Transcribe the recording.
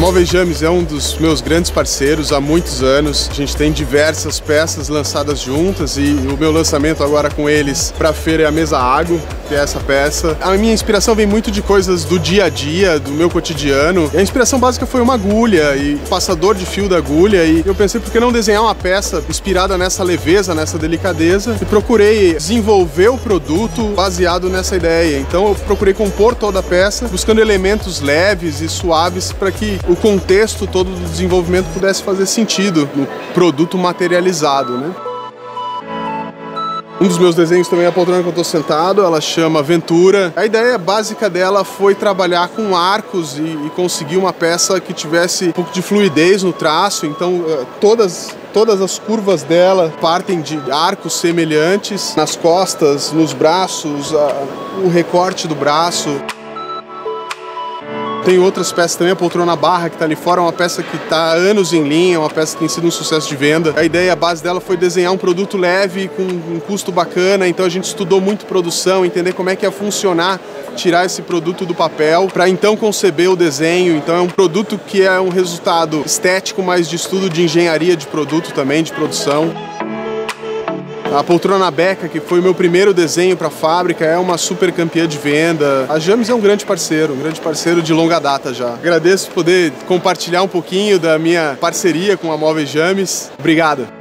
Móveis James é um dos meus grandes parceiros há muitos anos. A gente tem diversas peças lançadas juntas e o meu lançamento agora com eles para a feira é a mesa Água, que é essa peça. A minha inspiração vem muito de coisas do dia a dia, do meu cotidiano. E a inspiração básica foi uma agulha e passador de fio da agulha, e eu pensei, por que não desenhar uma peça inspirada nessa leveza, nessa delicadeza, e procurei desenvolver o produto baseado nessa ideia. Então eu procurei compor toda a peça, buscando elementos leves e suaves para que o contexto todo do desenvolvimento pudesse fazer sentido no produto materializado, né? Um dos meus desenhos também é a poltrona que eu estou sentado, ela chama Ventura. A ideia básica dela foi trabalhar com arcos e conseguir uma peça que tivesse um pouco de fluidez no traço, então todas as curvas dela partem de arcos semelhantes nas costas, nos braços, o recorte do braço. Tem outras peças também, a poltrona barra que está ali fora, uma peça que está há anos em linha, uma peça que tem sido um sucesso de venda. A ideia, a base dela foi desenhar um produto leve, com um custo bacana, então a gente estudou muito produção, entender como é que ia funcionar, tirar esse produto do papel, para então conceber o desenho. Então é um produto que é um resultado estético, mas de estudo de engenharia de produto também, de produção. A poltrona Beca, que foi o meu primeiro desenho para a fábrica, é uma super campeã de venda. A James é um grande parceiro de longa data já. Agradeço poder compartilhar um pouquinho da minha parceria com a Móveis James. Obrigado.